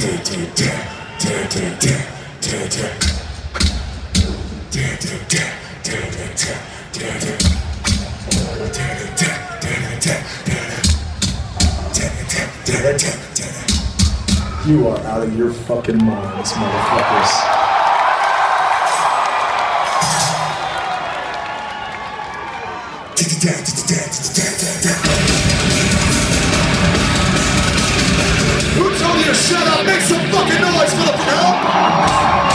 You are out of your fucking minds, motherfuckers. Who told you to shut up? Make some fucking noise for the hell!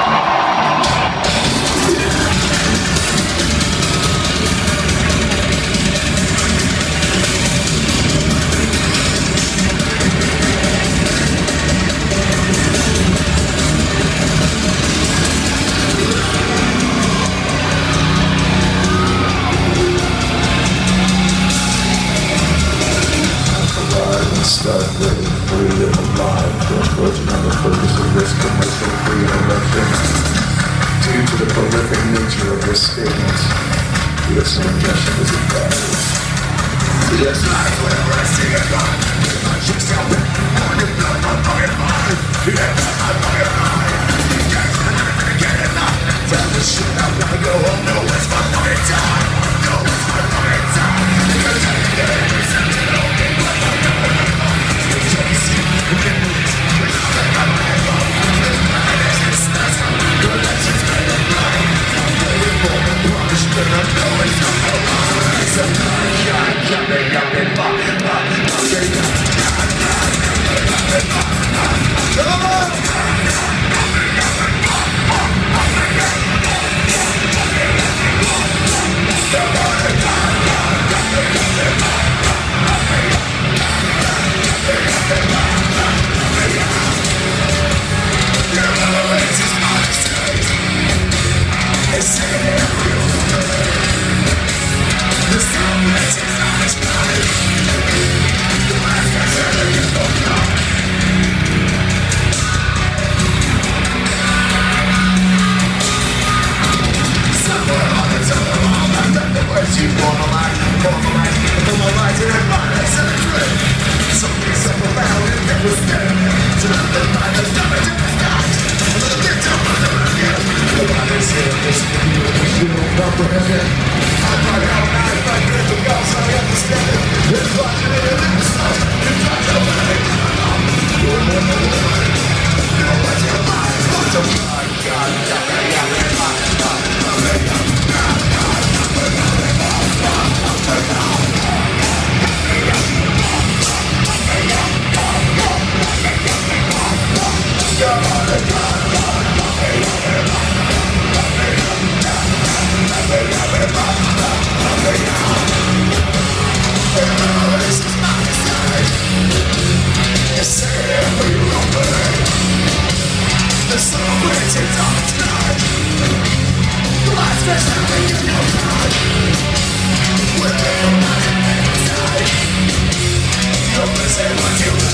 Start living free and alive. Don't question on the purpose of this commercial free interruption. Due to the prolific nature of this statement, this ingestion is advised. Yes, life when resting at night. My chicks out there, on your blood, I'm fucking mine. Yeah, I'm fucking mine. I'm never gonna get enough. Tell the shit I wanna go home. No, it's my fucking time. No, it's my fucking time. Because I can get every sentence open, but I'm never say what you